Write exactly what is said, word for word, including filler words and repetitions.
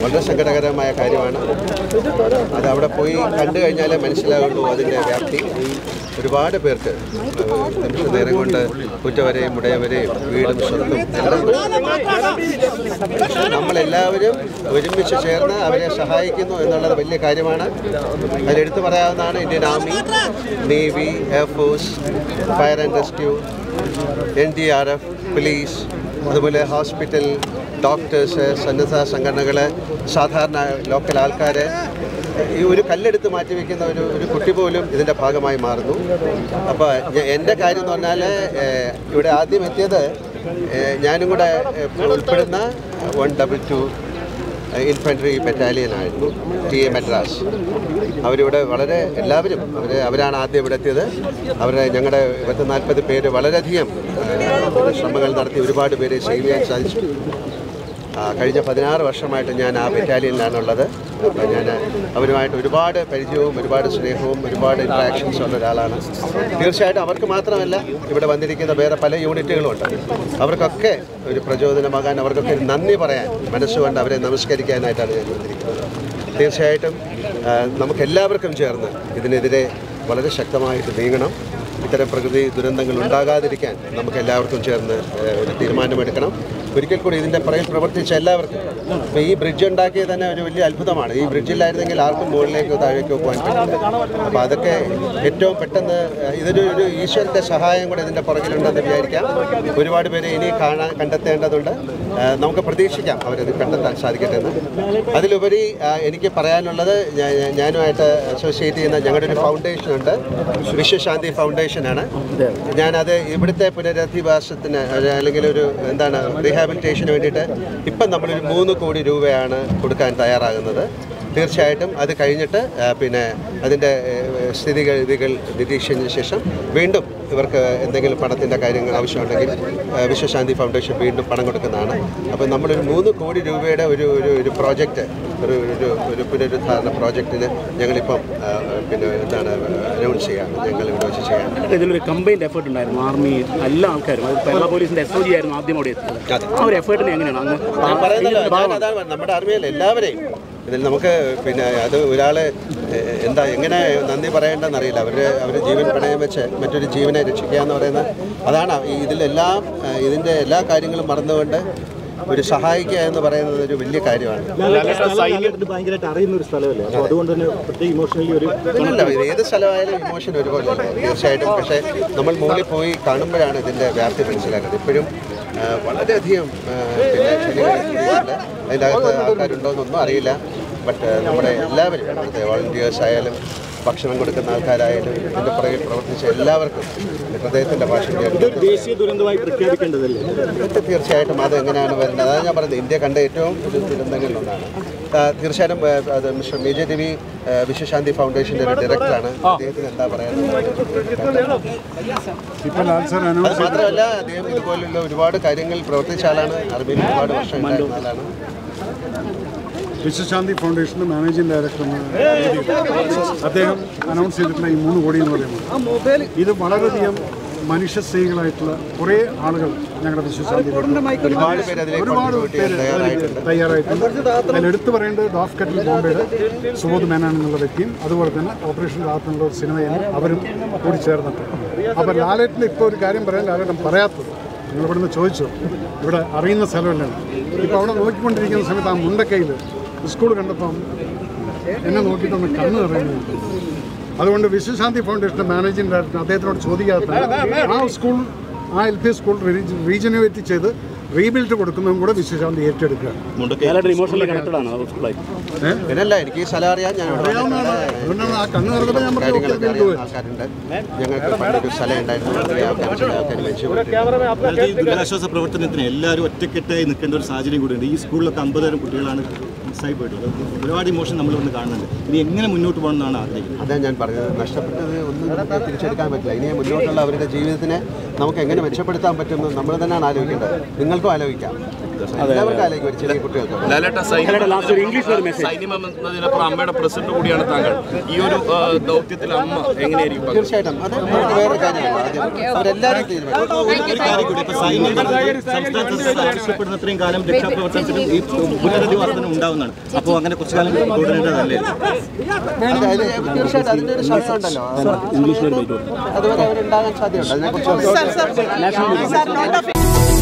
വളരെ സങ്കടകരമായ കാര്യമാണ്. അത് അവിടെ പോയി കണ്ടു കഴിഞ്ഞാലേ മനസ്സിലാവുള്ളൂ അതിൻ്റെ വ്യാപ്തി. ഒരുപാട് പേർക്ക് നിമിഷ നേരം കൊണ്ട് കുറ്റവരെയും മുടയവരെയും വീടും സ്വത്തും എല്ലാം നമ്മളെല്ലാവരും ഒരുമിച്ച് ചേർന്ന് അവരെ സഹായിക്കുന്നു എന്നുള്ളത് വലിയ കാര്യമാണ്. അതിലെടുത്തു പറയാവുന്നതാണ് Indian army, navy, air force, fire and rescue, N D R F, police, അതുപോലെ ഹോസ്പിറ്റൽ, ഡോക്ടേഴ്സ്, സന്നദ്ധ സംഘടനകൾ, സാധാരണ ലോക്കൽ ആൾക്കാർ. ഈ ഒരു കല്ലെടുത്ത് മാറ്റിവെക്കുന്ന ഒരു ഒരു കുട്ടി പോലും ഇതിൻ്റെ ഭാഗമായി മാറുന്നു. അപ്പോൾ എൻ്റെ കാര്യം എന്ന് പറഞ്ഞാൽ ഇവിടെ ആദ്യം എത്തിയത് ഞാനും കൂടെ ഉൾപ്പെടുന്ന one double two infantry battalion ആയിരുന്നു, ടി എ മദ്രാസ്. അവരിവിടെ വളരെ എല്ലാവരും അവർ അവരാണ് ആദ്യം ഇവിടെ എത്തിയത്. അവരെ ഞങ്ങളുടെ പത്ത് നാൽപ്പത് പേര് വളരെയധികം ശ്രമങ്ങൾ നടത്തി ഒരുപാട് പേരെ സേവ് ചെയ്യാൻ സാധിച്ചു. കഴിഞ്ഞ പതിനാറ് വർഷമായിട്ട് ഞാൻ ആ ബറ്റാലിയനിലാണുള്ളത്. അപ്പോൾ ഞാൻ അവരുമായിട്ട് ഒരുപാട് പരിചയവും ഒരുപാട് സ്നേഹവും ഒരുപാട് ഇൻട്രാക്ഷൻസും ഉള്ള ഒരാളാണ്. തീർച്ചയായിട്ടും അവർക്ക് മാത്രമല്ല, ഇവിടെ വന്നിരിക്കുന്ന വേറെ പല യൂണിറ്റുകളുമുണ്ട്. അവർക്കൊക്കെ ഒരു പ്രചോദനമാകാൻ, അവർക്കൊക്കെ നന്ദി പറയാൻ, മനസ്സുകൊണ്ട് അവരെ നമസ്കരിക്കാനായിട്ടാണ് ഞാൻ വന്നിരിക്കുന്നത്. തീർച്ചയായിട്ടും നമുക്കെല്ലാവർക്കും ചേർന്ന് ഇതിനെതിരെ വളരെ ശക്തമായിട്ട് നീങ്ങണം. ഇത്തരം പ്രകൃതി ദുരന്തങ്ങൾ ഉണ്ടാകാതിരിക്കാൻ നമുക്ക് എല്ലാവർക്കും ചേർന്ന് ഒരു തീരുമാനമെടുക്കണം. ഒരിക്കൽ കൂടി ഇതിൻ്റെ പുറകിൽ പ്രവർത്തിച്ച എല്ലാവർക്കും. ഇപ്പോൾ ഈ ബ്രിഡ്ജ് ഉണ്ടാക്കിയത് തന്നെ ഒരു വലിയ അത്ഭുതമാണ്. ഈ ബ്രിഡ്ജിലായിരുന്നെങ്കിൽ ആർക്കും മുകളിലേക്കോ താഴേക്കോ പോകാൻ പറ്റില്ല. അപ്പോൾ അതൊക്കെ ഏറ്റവും പെട്ടെന്ന് ഇതൊരു ഒരു ഈശ്വരൻ്റെ സഹായം കൂടെ ഇതിൻ്റെ പുറകിലുണ്ടെന്ന് വിചാരിക്കാം. ഒരുപാട് പേരെ ഇനി കാണാൻ കണ്ടെത്തേണ്ടതുണ്ട്. നമുക്ക് പ്രതീക്ഷിക്കാം അവരത് കണ്ടെത്താൻ സാധിക്കട്ടെ എന്ന്. അതിലുപരി എനിക്ക് പറയാനുള്ളത്, ഞാനുമായിട്ട് അസോസിയേറ്റ് ചെയ്യുന്ന ഞങ്ങളുടെ ഒരു ഫൗണ്ടേഷനുണ്ട്, വിശ്വശാന്തി ഫൗണ്ടേഷനാണ്. ഞാനത് ഇവിടുത്തെ പുനരധിവാസത്തിന് അല്ലെങ്കിൽ ഒരു എന്താണ് റീഹാബിലിറ്റേഷന് വേണ്ടിയിട്ട് ഇപ്പം നമ്മളൊരു മൂന്ന് കോടി രൂപയാണ് കൊടുക്കാൻ തയ്യാറാകുന്നത്. തീർച്ചയായിട്ടും അത് കഴിഞ്ഞിട്ട് പിന്നെ അതിൻ്റെ സ്ഥിതിഗതികൾ നിരീക്ഷിച്ചതിന് ശേഷം വീണ്ടും ഇവർക്ക് എന്തെങ്കിലും പണത്തിൻ്റെ കാര്യങ്ങൾ ആവശ്യമുണ്ടെങ്കിൽ വിശ്വശാന്തി ഫൗണ്ടേഷൻ വീണ്ടും പണം കൊടുക്കുന്നതാണ്. അപ്പോൾ നമ്മളൊരു മൂന്ന് കോടി രൂപയുടെ ഒരു ഒരു ഒരു പ്രോജക്റ്റ്, ഒരു ഒരു ഒരു പുനരുദ്ധാരണ പ്രോജക്റ്റിന് ഞങ്ങളിപ്പം പിന്നെ എന്താണ് അനൗൺസ് ചെയ്യാണ്, ഞങ്ങൾ ഇവിടെ വെച്ച് ചെയ്യാൻ. ഇതിലൊരു കമ്പൈൻഡ് എഫേർട്ട് ഉണ്ടായിരുന്നു, ആർമി എല്ലാ ആൾക്കാരും. അത് കേരള പോലീസിൻ്റെ എസ് ഒ ജി ആയിരുന്നു ആദ്യം അവിടെ എത്തിയത്. ആ ഒരു എഫേർട്ടിന് എങ്ങനെയാണ് ഞാൻ പറയുന്നത്? അതാണ് നമ്മുടെ ആർമിയിൽ എല്ലാവരെയും ഇതിൽ നമുക്ക് പിന്നെ അത് ഒരാൾ എന്താ എങ്ങനെ നന്ദി പറയേണ്ടതെന്നറിയില്ല. അവർ അവർ ജീവൻ പണയം വെച്ച് മറ്റൊരു ജീവനെ രക്ഷിക്കുക എന്ന് പറയുന്നത് അതാണ്. ഇതിലെല്ലാം ഇതിൻ്റെ എല്ലാ കാര്യങ്ങളും മറന്നുകൊണ്ട് ഒരു സഹായിക്കുക എന്ന് പറയുന്നത് ഒരു വലിയ കാര്യമാണ്. ഭയങ്കരമായിട്ട് അറിയുന്ന ഒരു സ്ഥലമല്ലേ, അപ്പോൾ അതുകൊണ്ട് തന്നെ പ്രത്യേക ഇമോഷണലി ഒരു അല്ല, ഇത് ഏത് സ്ഥലമായാലും ഇമോഷൻ ഒരുപോലെ തീർച്ചയായിട്ടും. പക്ഷേ നമ്മൾ മുകളിൽ പോയി കാണുമ്പോഴാണ് ഇതിൻ്റെ വ്യാപ്തി മനസ്സിലാക്കുന്നത്. ഇപ്പോഴും വളരെയധികം പിന്നെ അതിൻ്റെ അകത്ത് ആൾക്കാരുണ്ടോയെന്നൊന്നും അറിയില്ല. ബട്ട് നമ്മുടെ എല്ലാവരും ഇവിടുത്തെ വോളണ്ടിയേഴ്സ് ആയാലും ഭക്ഷണം കൊടുക്കുന്ന ആൾക്കാരായാലും ഇതിൻ്റെ പുറകിൽ പ്രവർത്തിച്ച എല്ലാവർക്കും ഹൃദയത്തിൻ്റെ ഭാഷ ദേശീയ ദുരന്തമായി പ്രഖ്യാപിക്കേണ്ടതല്ലേ? തീർച്ചയായിട്ടും അത് എങ്ങനെയാണ് വരുന്നത്? അതാണ് ഞാൻ പറഞ്ഞത്, ഇന്ത്യ കണ്ട ഏറ്റവും ദുരന്തങ്ങളിലൊന്നാണ്. തീർച്ചയായിട്ടും അത് മിസ്റ്റർ മേജർ രവി വിശ്വശാന്തി ഫൗണ്ടേഷൻ്റെ ഒരു ഡയറക്ടറാണ്. അദ്ദേഹത്തിന് എന്താ പറയാനുള്ളത്? അത് മാത്രമല്ല, അദ്ദേഹം ഇതുപോലുള്ള ഒരുപാട് കാര്യങ്ങൾ പ്രവർത്തിച്ച ആളാണ്. അറബിയിൽ ഒരുപാട് വർഷം ഉണ്ടായിരുന്ന ആളാണ്. വിശ്വശാന്തി ഫൗണ്ടേഷൻ്റെ മാനേജിംഗ് ഡയറക്ടർ അദ്ദേഹം അനൗൺസ് ചെയ്തിട്ടുള്ള ഈ മൂന്ന് കോടി എന്ന് പറയുന്നത് ഇത് വളരെയധികം മനുഷ്യ സ്നേഹികളായിട്ടുള്ള കുറേ ആളുകൾ ഞങ്ങളുടെ വിശ്വശാന്തി ഒരുപാട് പേര് തയ്യാറായിട്ടുണ്ട്. അതിൽ എടുത്തു പറയേണ്ടത് ഡോഫ് കെറ്റിൽ ബോംബെയുടെ സുബോധ് മേനോൻ എന്നുള്ള വ്യക്തിയും അതുപോലെ തന്നെ ഓപ്പറേഷൻ രാത്ത് എന്നുള്ള ഒരു സിനിമയിൽ അവരും കൂടി ചേർന്നിട്ട്. അപ്പോൾ ലാലേട്ടന് ഇപ്പോൾ ഒരു കാര്യം പറയാൻ ലാലേട്ടൻ പറയാത്തത്, നിങ്ങൾ ഇവിടുന്ന് ചോദിച്ചു, ഇവിടെ അറിയുന്ന സ്ഥലമല്ലേ. ഇപ്പോൾ അവിടെ നോക്കിക്കൊണ്ടിരിക്കുന്ന സമയത്ത് ആ മുണ്ടക്കയിൽ സ്കൂൾ കണ്ടപ്പം എന്നെ നോക്കിയിട്ടൊന്ന് കണ്ണ് നിറയുന്നുണ്ട്. അതുകൊണ്ട് വിശ്വശാന്തി ഫൗണ്ടേഷൻ്റെ മാനേജിംഗ് ഡയറക്ടർ അദ്ദേഹത്തിനോട് ചോദിക്കാത്ത ആ സ്കൂൾ ആ എൽ പി സ്കൂൾ റീജനുവേറ്റ് ചെയ്ത് റീബിൽഡ് കൊടുക്കുന്നതും കൂടെ വിശ്വശാന്തി ഏറ്റെടുക്കുക. പിന്നല്ല, എനിക്ക് ഈ സ്ഥലം അറിയാൻ ഞാൻ അതുകൊണ്ടാണ് ആ കണ്ണ് നിറഞ്ഞപ്പോൾ ഞാൻ പറഞ്ഞു ആൾക്കാരുണ്ട്. ഞങ്ങൾക്ക് പണ്ടൊരു സ്ഥലം ഉണ്ടായിരുന്നു. ദുരിതാശ്വാസ പ്രവർത്തനത്തിന് എല്ലാവരും ഒറ്റക്കെട്ടായി നിൽക്കേണ്ട ഒരു സാഹചര്യം കൂടിയുണ്ട്. ഈ സ്കൂളിലൊക്കെ അമ്പതായിരം കുട്ടികളാണ് മിസ്സായി പോയിട്ടുള്ളത്. ഒരുപാട് ഇമോഷൻ നമ്മളിവിടെ കാണുന്നുണ്ട്. ഇനി എങ്ങനെ മുന്നോട്ട് പോകണമെന്നാണ് ആഗ്രഹിക്കുന്നത്? അതാണ് ഞാൻ പറഞ്ഞത്, നഷ്ടപ്പെട്ടത് ഒന്നും നമുക്ക് തിരിച്ചെടുക്കാൻ പറ്റില്ല. ഇനി മുന്നോട്ടുള്ള അവരുടെ ജീവിതത്തിനെ നമുക്ക് എങ്ങനെ മെച്ചപ്പെടുത്താൻ പറ്റുമെന്ന് നമ്മൾ തന്നെയാണ് ആലോചിക്കേണ്ടത്. നിങ്ങൾക്കും ആലോചിക്കാം. എല്ലാവർക്കും ആലോചിക്കും ഒരു ചെറിയ കുട്ടികൾക്ക്. ലാസ്റ്റ് ഒരു ഇംഗ്ലീഷിൽ ഒരു മെസ്സേജ്. സൈന്യം എന്നതിനപ്പുറം അമ്മയുടെ പ്രസിഡന്റ് കൂടിയാണ് താങ്കൾ. ഈ ഒരു ദൗത്യത്തിൽ അമ്മ എങ്ങനെയായിരിക്കും? തീർച്ചയായിട്ടും അത് നമുക്ക് വേറൊരു കാര്യമാണ്. ആദ്യം അവരെല്ലാവരും തീരുമാനിക്കും. ആവശ്യപ്പെടുന്ന അത്രയും കാലം രക്ഷാപ്രവർത്തനത്തിനും ഈ പുനരധി വർധന ഉണ്ടാവുന്നതാണ്. അപ്പോൾ അങ്ങനെ കുറച്ചു കാലം തുടരേണ്ടതല്ലേ? തീർച്ചയായിട്ടും അതിൻ്റെ ഒരു സമയം ഉണ്ടല്ലോ, അതുവരെ അവരുണ്ടാകാൻ സാധ്യതയുണ്ട്. അതിനെക്കുറിച്ച്